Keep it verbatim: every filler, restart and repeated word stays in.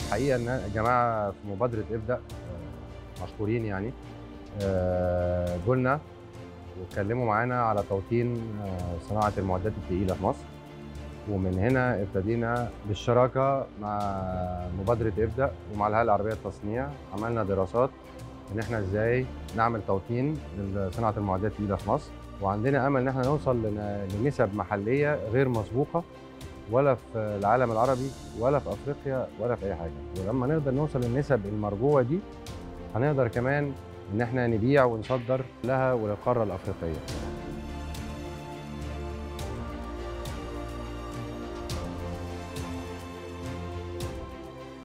الحقيقه ان الجماعه في مبادره ابدا آه، مشكورين يعني. آه، جولنا واتكلموا معانا على توطين آه، صناعه المعدات الثقيله في مصر. ومن هنا ابتدينا بالشراكه مع مبادره ابدا ومع الهيئه العربيه للتصنيع. عملنا دراسات ان احنا ازاي نعمل توطين لصناعه المعدات الثقيله في مصر، وعندنا امل ان احنا نوصل لن- لنسب محليه غير مسبوقه ولا في العالم العربي ولا في افريقيا ولا في اي حاجه. ولما نقدر نوصل للنسب المرجوه دي هنقدر كمان ان احنا نبيع ونصدر لها وللقاره الافريقيه.